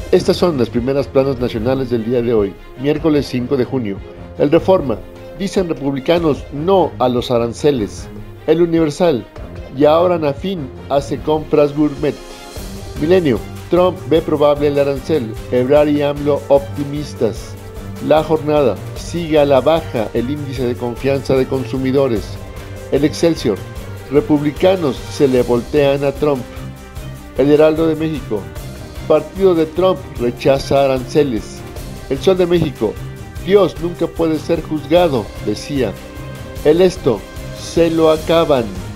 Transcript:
Estas son las primeras planas nacionales del día de hoy, miércoles 5 de junio. El Reforma, dicen republicanos no a los aranceles. El Universal, y ahora Nafin hace compras gourmet. Milenio, Trump ve probable el arancel, Ebrard y AMLO optimistas. La Jornada, sigue a la baja el índice de confianza de consumidores. El Excelsior, republicanos se le voltean a Trump. El Heraldo de México, partido de Trump rechaza aranceles. El Sol de México, Dios nunca puede ser juzgado, decía. El Esto, se lo acaban.